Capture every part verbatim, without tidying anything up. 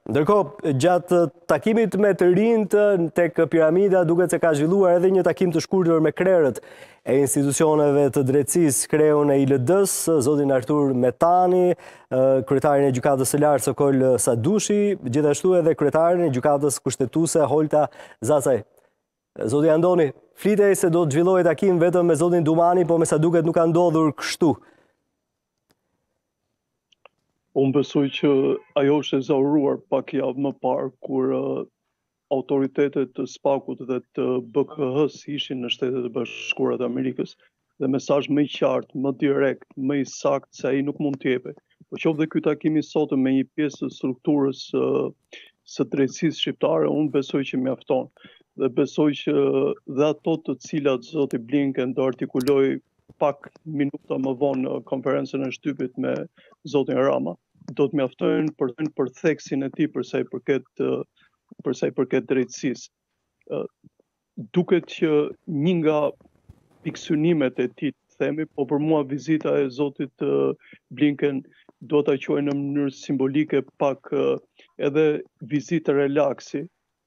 Ndërkohë, gjatë takimit me të rinjt tek piramida duket se ka zhvilluar edhe një takim të shkurtër me krerët e institucioneve të drejtësisë, kreun e I L D-s, zotin Artur Metani, kryetarin e gjykatës së lartë Sokol Sadushi, gjithashtu edhe kryetarin e gjykatës kushtetuese Holta Zacaj. Zoti Andoni, flitej se do të zhvillohej takim vetëm me zotin Dumani, po me sa duket nuk ka ndodhur kështu. Unë besoj që ajo është e zauruar pak javë më parë, kur uh, autoritetet të Spakut dhe të B K H-s ishin në Shtetet e Bashkuara të Amerikës, dhe mesazh më I qartë, më direkt, më I saktë se ai nuk mund të jepet. Po qoftë dhe ky takim I sotëm me një pjesë të strukturës uh, së drejtësisë shqiptare, unë besoj që mjafton. Dhe besoj që dhe ato të cilat zoti Blinken do artikuloj pak minuta më vonë në konferencën e shtypit me zotin Rama, do të mjaftojnë për për theksin e tij për sa I përket për sa I përket drejtësisë. Duket që një nga piksynimet e tij, themi, po për mua vizita e zotit Blinken do ta quaj në mënyrë simbolike pak edhe vizitë relaksi.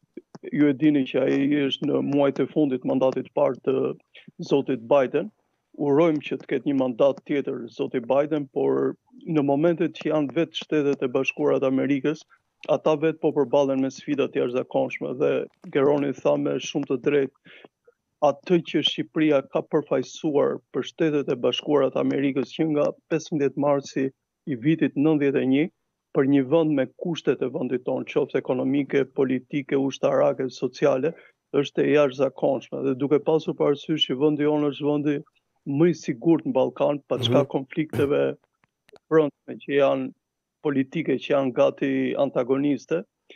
Ju e dini që ai është në muajt e fundit mandatit të parë të zotit Biden. Urojmë që të ketë një mandat tjetër zoti Biden, por në momentet që janë vetë Shtetet e Bashkuara të Amerikës, ata vetë po përballen me sfida të jashtëzakonshme dhe Geroni tha me shumë të drejtë, atë që Shqipëria ka përfaqësuar për Shtetet e Bashkuara të Amerikës që nga pesëmbëdhjetë marsi I vitit nëntëdhjetë e një, për një vend me kushtet e vendit tonë, qoftë ekonomike, politike, ushtarake, sociale, është e jashtëzakonshme dhe duke pasur parasysh që vendi jonë është vendi më I sigurt në Ballkan, pa çka konflikteve brendshme që janë politike, që janë gati antagoniste,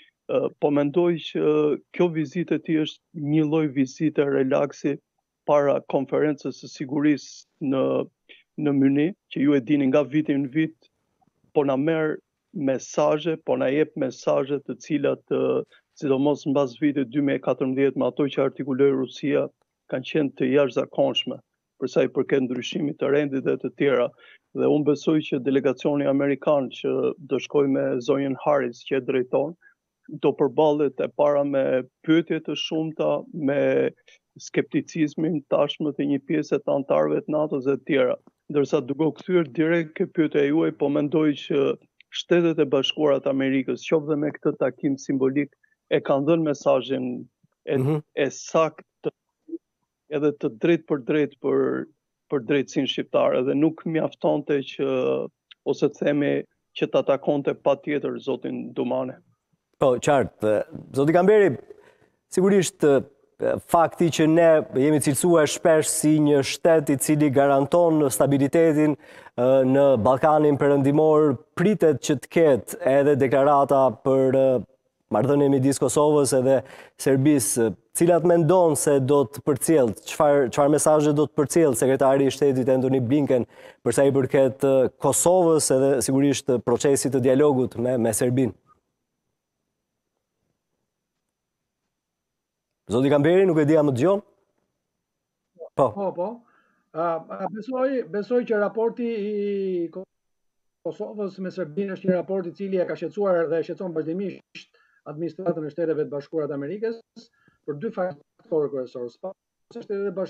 po mendoj që kjo vizitë e tij është një lloj vizite relaksi para konferencës së sigurisë në në Munich, që ju e dini nga viti në vit, po na merr mesazhe, po na jep mesazhe të cilat, sidomos mbas vitit dy mijë e katërmbëdhjetë me ato që artikuloi Rusia, kanë qenë të jashtëzakonshme për sa I përket ndryshimit të rendit dhe të tjera. Dhe unë besoj që delegacioni amerikan që do shkojë me zonjën Harris që e drejton, do përballet e para me pyetje të shumta, me skepticizmin tashmë të një pjese të anëtarëve të NATO-s dhe të tjera. Ndërsa duke u kthyer direkt ke pyetja juaj, po mendoj që Shtetet e Bashkuara të Amerikës, qoftë dhe me këtë takim simbolik, e kanë dhënë mesazhin e, mm-hmm. e saktë edhe të drejt për drejt për, për drejtësinë shqiptare dhe nuk mjaftonte që, ose të themi, që ta takonte pa tjetër zotin Dumane. Po, qartë. Zoti Kamberi, sigurisht fakti që ne jemi cilësuar shpesh si një shtet I cili garanton stabilitetin në Ballkanin perëndimor, pritet që të ketë edhe deklarata për marrëdhënien midis Kosovës edhe Serbisë, cilat mendon se do të përcjell, çfarë çfarë mesazhe do të përcjell sekretari I Shtetit Antony Blinken për sa I përket Kosovës edhe sigurisht procesit të dialogut me me Serbinë. Zoti Kamberi, nuk e di a më dëgjon? Po. Po, po. Uh, besoj, besoj që raporti I Kosovës me Serbinë është një raport I cili e ka shqetësuar dhe e shqetëson vazhdimisht administratën e Shteteve të Bashkuara të Amerikës për dy faktorë kryesorë. Shtetet e